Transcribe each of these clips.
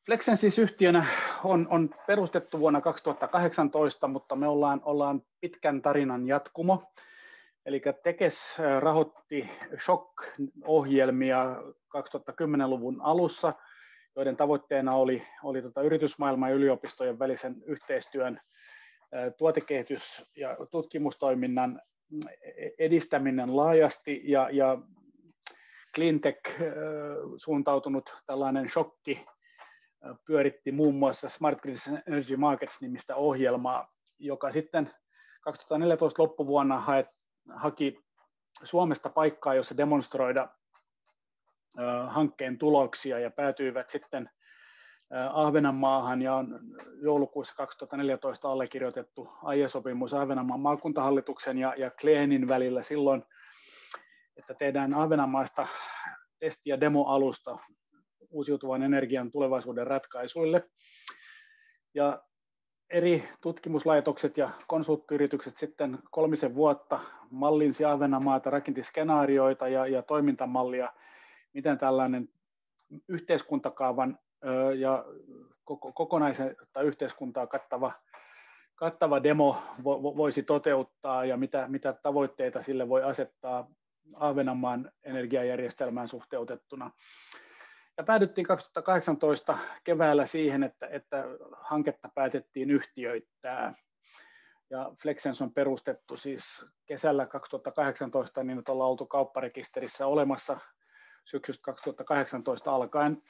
Flexen siis yhtiönä on perustettu vuonna 2018, mutta me ollaan pitkän tarinan jatkumo. Eli Tekes rahoitti SHOC-ohjelmia 2010-luvun alussa, joiden tavoitteena oli yritysmaailman ja yliopistojen välisen yhteistyön tuotekehitys- ja tutkimustoiminnan edistäminen laajasti ja cleantech suuntautunut tällainen shokki pyöritti muun muassa Smart Grids Energy Markets-nimistä ohjelmaa, joka sitten 2014 loppuvuonna haki Suomesta paikkaa, jossa demonstroida hankkeen tuloksia ja päätyivät sitten Ahvenanmaahan ja on joulukuussa 2014 allekirjoitettu aiesopimus Ahvenanmaan maakuntahallituksen ja Cleanin välillä silloin, että tehdään Ahvenanmaasta testi- ja demoalusta uusiutuvan energian tulevaisuuden ratkaisuille. Ja eri tutkimuslaitokset ja konsulttiyritykset sitten 3 vuotta mallinsi Ahvenanmaata, rakensi skenaarioita ja toimintamallia, miten tällainen yhteiskuntakaavan ja kokonaista yhteiskuntaa kattava demo voisi toteuttaa ja mitä tavoitteita sille voi asettaa Ahvenanmaan energiajärjestelmään suhteutettuna. Ja päädyttiin 2018 keväällä siihen, että hanketta päätettiin yhtiöittää. Ja Flexens on perustettu siis kesällä 2018, niin että ollaan oltu kaupparekisterissä olemassa syksystä 2018 alkaen.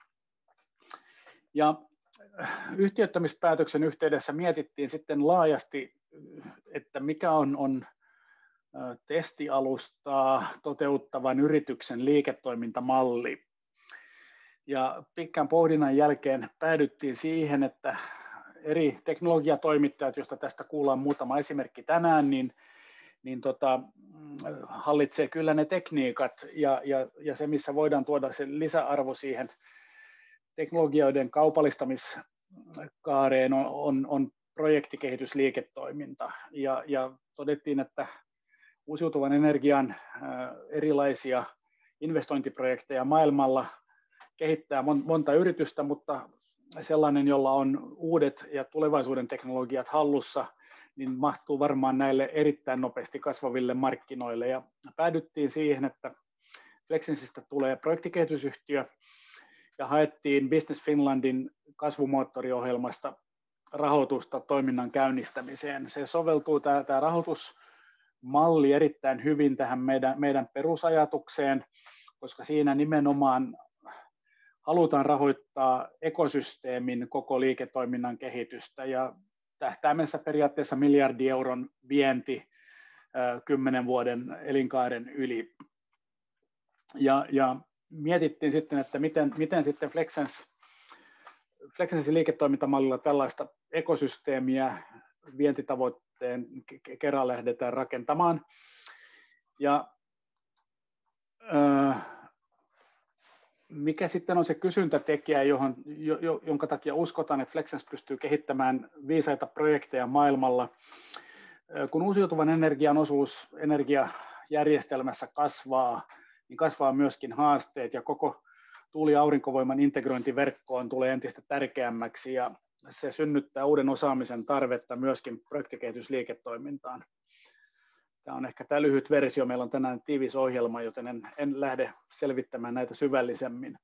Ja yhtiöittämispäätöksen yhteydessä mietittiin sitten laajasti, että mikä on testialustaa toteuttavan yrityksen liiketoimintamalli. Ja pitkän pohdinnan jälkeen päädyttiin siihen, että eri teknologiatoimittajat, joista tästä kuullaan muutama esimerkki tänään, hallitsee kyllä ne tekniikat ja se, missä voidaan tuoda se lisäarvo siihen teknologioiden kaupallistamiskaareen on projektikehitysliiketoiminta. Ja todettiin, että uusiutuvan energian erilaisia investointiprojekteja maailmalla kehittää monta yritystä, mutta sellainen, jolla on uudet ja tulevaisuuden teknologiat hallussa, niin mahtuu varmaan näille erittäin nopeasti kasvaville markkinoille. Ja päädyttiin siihen, että Flexensistä tulee projektikehitysyhtiö ja haettiin Business Finlandin kasvumoottoriohjelmasta rahoitusta toiminnan käynnistämiseen. Se soveltuu tämä rahoitusmalli erittäin hyvin tähän meidän perusajatukseen, koska siinä nimenomaan halutaan rahoittaa ekosysteemin koko liiketoiminnan kehitystä ja tähtäimessä periaatteessa miljardi euron vienti 10 vuoden elinkaaren yli. Ja mietittiin sitten, että miten sitten Flexensin liiketoimintamallilla tällaista ekosysteemiä vientitavoitteen kerran lähdetään rakentamaan. Ja mikä sitten on se kysyntätekijä, jonka takia uskotaan, että Flexens pystyy kehittämään viisaita projekteja maailmalla. Kun uusiutuvan energian osuus energiajärjestelmässä kasvaa, niin kasvaa myöskin haasteet ja koko tuuli- ja aurinkovoiman integrointiverkkoon tulee entistä tärkeämmäksi ja se synnyttää uuden osaamisen tarvetta myöskin projektikehitysliiketoimintaan. Tämä on ehkä tämä lyhyt versio. Meillä on tänään tiivis ohjelma, joten en lähde selvittämään näitä syvällisemmin.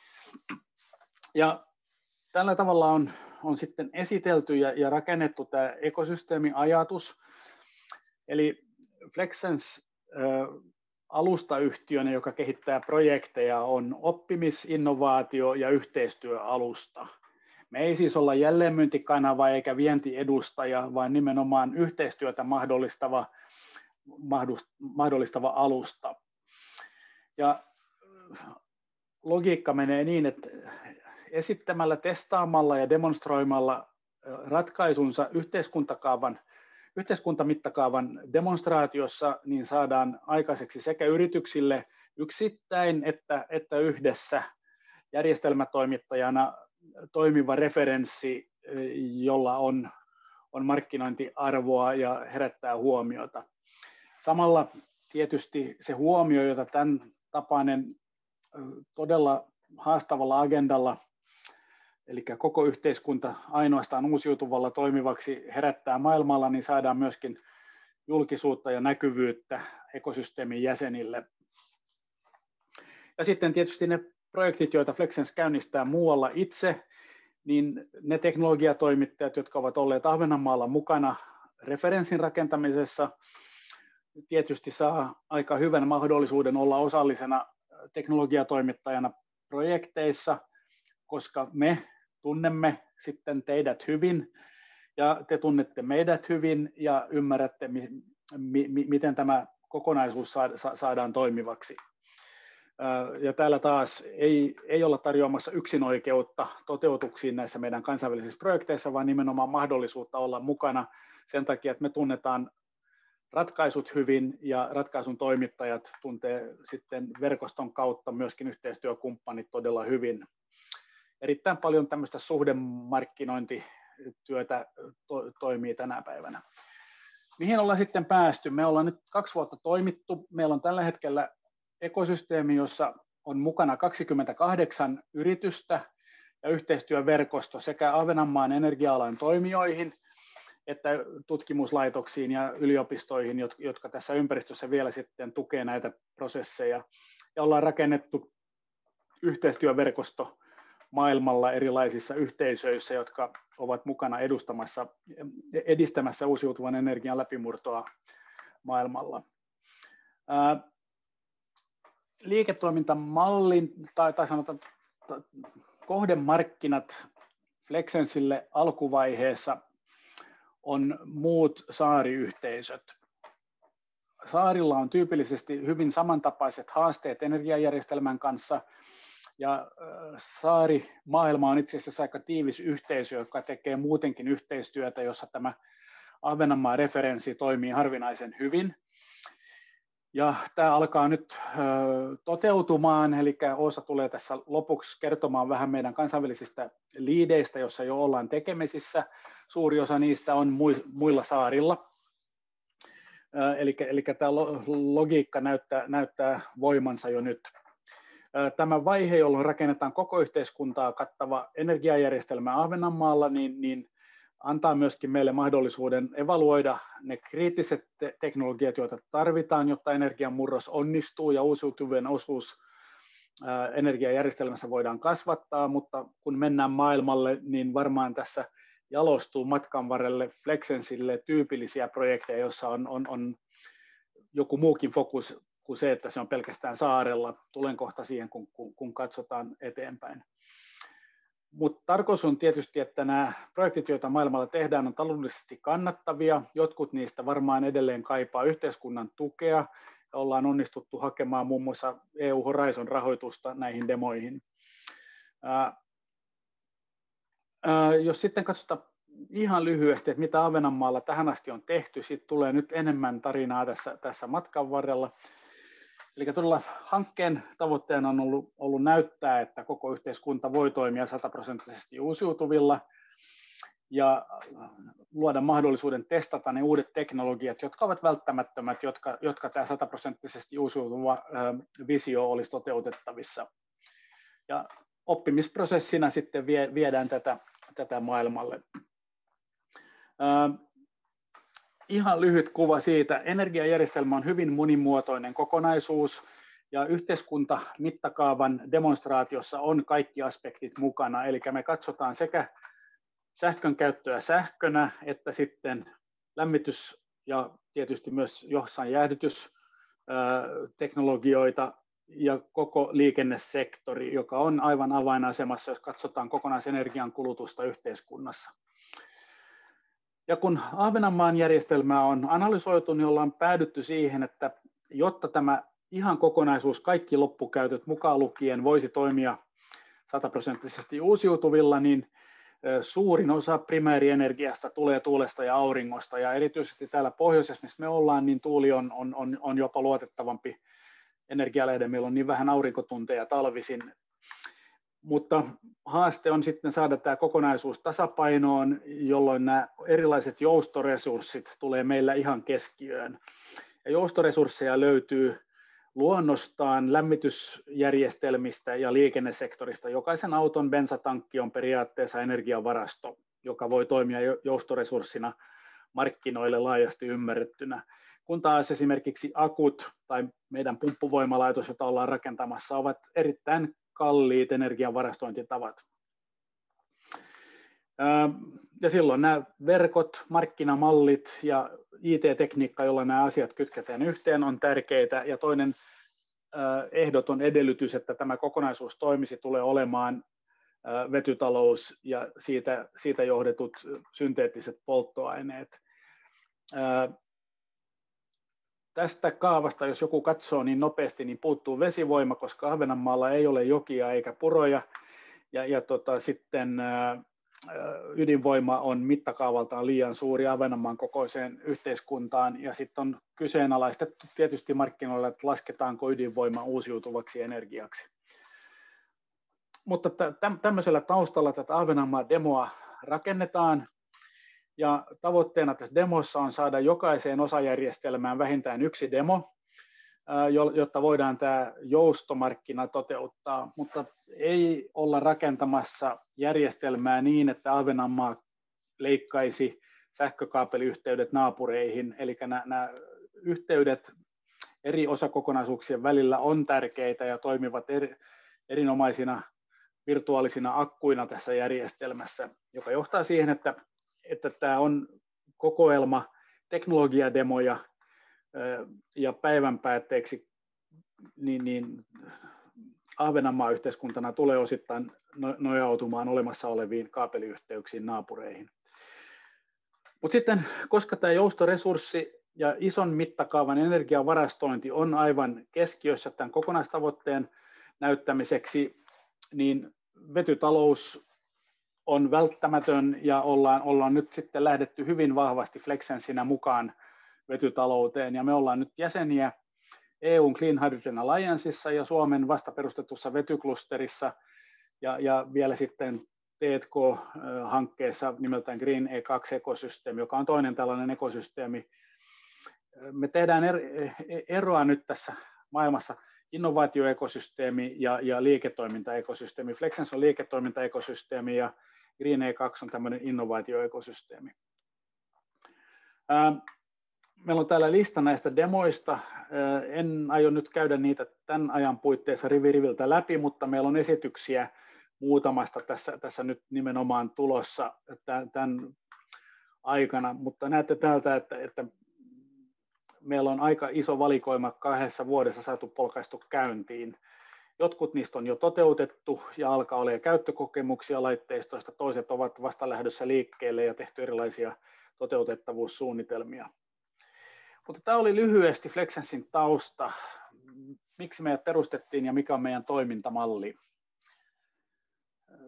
Ja tällä tavalla on sitten esitelty ja rakennettu tämä ekosysteemiajatus. Eli Flexens alustayhtiönä, joka kehittää projekteja, on oppimis-, innovaatio- ja yhteistyöalusta. Me ei siis olla jälleenmyyntikanava eikä vientiedustaja, vaan nimenomaan yhteistyötä mahdollistava alusta. Ja logiikka menee niin, että esittämällä, testaamalla ja demonstroimalla ratkaisunsa yhteiskuntamittakaavan demonstraatiossa, niin saadaan aikaiseksi sekä yrityksille yksittäin että yhdessä järjestelmätoimittajana toimiva referenssi, jolla on markkinointiarvoa ja herättää huomiota. Samalla tietysti se huomio, jota tämän tapainen todella haastavalla agendalla eli koko yhteiskunta ainoastaan uusiutuvalla toimivaksi herättää maailmalla, niin saadaan myöskin julkisuutta ja näkyvyyttä ekosysteemin jäsenille. Ja sitten tietysti ne projektit, joita Flexens käynnistää muualla itse, niin ne teknologiatoimittajat, jotka ovat olleet Ahvenanmaalla mukana referenssin rakentamisessa, tietysti saa aika hyvän mahdollisuuden olla osallisena teknologiatoimittajana projekteissa, koska me tunnemme sitten teidät hyvin ja te tunnette meidät hyvin ja ymmärrätte, miten tämä kokonaisuus saadaan toimivaksi. Ja täällä taas ei olla tarjoamassa yksinoikeutta toteutuksiin näissä meidän kansainvälisissä projekteissa, vaan nimenomaan mahdollisuutta olla mukana sen takia, että me tunnetaan ratkaisut hyvin ja ratkaisun toimittajat tuntee sitten verkoston kautta myöskin yhteistyökumppanit todella hyvin. Erittäin paljon tämmöistä suhdemarkkinointityötä toimii tänä päivänä. Mihin ollaan sitten päästy? Me ollaan nyt 2 vuotta toimittu. Meillä on tällä hetkellä ekosysteemi, jossa on mukana 28 yritystä ja yhteistyöverkosto sekä Ahvenanmaan energia-alan toimijoihin että tutkimuslaitoksiin ja yliopistoihin, jotka tässä ympäristössä vielä sitten tukee näitä prosesseja. Ja ollaan rakennettu yhteistyöverkosto maailmalla erilaisissa yhteisöissä, jotka ovat mukana edistämässä uusiutuvan energian läpimurtoa maailmalla. Liiketoimintamallin tai sanotaan kohdemarkkinat Flexensille alkuvaiheessa on muut saariyhteisöt. Saarilla on tyypillisesti hyvin samantapaiset haasteet energiajärjestelmän kanssa, ja saarimaailma on itse asiassa aika tiivis yhteisö, joka tekee muutenkin yhteistyötä, jossa tämä Ahvenanmaan referenssi toimii harvinaisen hyvin. Ja tämä alkaa nyt toteutumaan, eli Oosa tulee tässä lopuksi kertomaan vähän meidän kansainvälisistä liideistä, joissa jo ollaan tekemisissä. Suuri osa niistä on muilla saarilla. Eli tämä logiikka näyttää voimansa jo nyt. Tämä vaihe, jolloin rakennetaan koko yhteiskuntaa kattava energiajärjestelmä Ahvenanmaalla, niin antaa myöskin meille mahdollisuuden evaluoida ne kriittiset teknologiat, joita tarvitaan, jotta energian murros onnistuu ja uusiutuvien osuus energiajärjestelmässä voidaan kasvattaa, mutta kun mennään maailmalle, niin varmaan tässä jalostuu matkan varrelle Flexensille tyypillisiä projekteja, joissa on joku muukin fokus kuin se, että se on pelkästään saarella. Tulen kohta siihen, kun katsotaan eteenpäin. Mutta tarkoitus on tietysti, että nämä projektit, joita maailmalla tehdään, on taloudellisesti kannattavia. Jotkut niistä varmaan edelleen kaipaa yhteiskunnan tukea. Ja ollaan onnistuttu hakemaan muun muassa EU Horizon-rahoitusta näihin demoihin. Jos sitten katsotaan ihan lyhyesti, että mitä Ahvenanmaalla tähän asti on tehty, siitä tulee nyt enemmän tarinaa tässä matkan varrella. Eli todella hankkeen tavoitteena on ollut näyttää, että koko yhteiskunta voi toimia 100% uusiutuvilla ja luoda mahdollisuuden testata ne uudet teknologiat, jotka ovat välttämättömät, jotka tämä 100% uusiutuva visio olisi toteutettavissa. Ja oppimisprosessina sitten viedään tätä maailmalle. Ihan lyhyt kuva siitä. Energiajärjestelmä on hyvin monimuotoinen kokonaisuus ja yhteiskuntamittakaavan demonstraatiossa on kaikki aspektit mukana. Eli me katsotaan sekä sähkön käyttöä sähkönä että sitten lämmitys ja tietysti myös jossain jäähdytysteknologioita ja koko liikennesektori, joka on aivan avainasemassa, jos katsotaan kokonaisenergian kulutusta yhteiskunnassa. Ja kun Ahvenanmaan järjestelmää on analysoitu, niin ollaan päädytty siihen, että jotta tämä ihan kokonaisuus, kaikki loppukäytöt mukaan lukien voisi toimia 100% uusiutuvilla, niin suurin osa primäärienergiasta tulee tuulesta ja auringosta. Ja erityisesti täällä pohjoisessa, missä me ollaan, niin tuuli on jopa luotettavampi energialähde. Meillä on niin vähän aurinkotunteja talvisin. Mutta haaste on sitten saada tämä kokonaisuus tasapainoon, jolloin nämä erilaiset joustoresurssit tulee meillä ihan keskiöön. Ja joustoresursseja löytyy luonnostaan lämmitysjärjestelmistä ja liikennesektorista. Jokaisen auton bensatankki on periaatteessa energiavarasto, joka voi toimia joustoresurssina markkinoille laajasti ymmärrettynä. Kun taas esimerkiksi akut tai meidän pumppuvoimalaitos, jota ollaan rakentamassa, ovat erittäin kalliit energiavarastointitavat. Ja silloin nämä verkot, markkinamallit ja IT-tekniikka, jolla nämä asiat kytketään yhteen, on tärkeitä. Ja toinen ehdoton edellytys, että tämä kokonaisuus toimisi, tulee olemaan vetytalous ja siitä johdetut synteettiset polttoaineet. Tästä kaavasta, jos joku katsoo niin nopeasti, niin puuttuu vesivoima, koska Ahvenanmaalla ei ole jokia eikä puroja. Sitten ydinvoima on mittakaavaltaan liian suuri Ahvenanmaan kokoiseen yhteiskuntaan, ja sitten on kyseenalaistettu tietysti markkinoilla, että lasketaanko ydinvoima uusiutuvaksi energiaksi. Mutta tämmöisellä taustalla tätä Ahvenanmaan demoa rakennetaan, ja tavoitteena tässä demossa on saada jokaiseen osajärjestelmään vähintään yksi demo, jotta voidaan tämä joustomarkkina toteuttaa, mutta ei olla rakentamassa järjestelmää niin, että Ahvenanmaa leikkaisi sähkökaapeliyhteydet naapureihin, eli nämä yhteydet eri osakokonaisuuksien välillä on tärkeitä ja toimivat erinomaisina virtuaalisina akkuina tässä järjestelmässä, joka johtaa siihen, että tämä on kokoelma teknologiademoja, ja päivän päätteeksi niin Ahvenanmaan yhteiskuntana tulee osittain nojautumaan olemassa oleviin kaapeliyhteyksiin naapureihin. Mutta sitten, koska tämä joustoresurssi ja ison mittakaavan energiavarastointi on aivan keskiössä tämän kokonaistavoitteen näyttämiseksi, niin vetytalous on välttämätön ja ollaan nyt sitten lähdetty hyvin vahvasti Flexensinä mukaan vetytalouteen, ja me ollaan nyt jäseniä EUn Clean Hydrogen Allianceissa ja Suomen vasta perustetussa vetyklusterissa ja vielä sitten T&K-hankkeessa nimeltään Green E2-ekosysteemi, joka on toinen tällainen ekosysteemi. Me tehdään eroa nyt tässä maailmassa innovaatioekosysteemi ja liiketoimintaekosysteemi. Flexens on liiketoimintaekosysteemi ja Green E2 on tämmöinen innovaatioekosysteemi. Meillä on täällä lista näistä demoista. En aio nyt käydä niitä tämän ajan puitteissa rivi riviltä läpi, mutta meillä on esityksiä muutamasta tässä nyt nimenomaan tulossa tämän aikana. Mutta näette täältä, että meillä on aika iso valikoima 2 vuodessa saatu polkaistu käyntiin. Jotkut niistä on jo toteutettu ja alkaa olla käyttökokemuksia laitteistoista, toiset ovat vasta lähdössä liikkeelle ja tehty erilaisia toteutettavuussuunnitelmia. Mutta tämä oli lyhyesti Flexensin tausta, miksi meidät perustettiin ja mikä on meidän toimintamalli.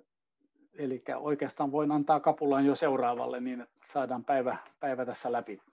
Eli oikeastaan voin antaa kapulan jo seuraavalle niin, että saadaan päivä tässä läpi.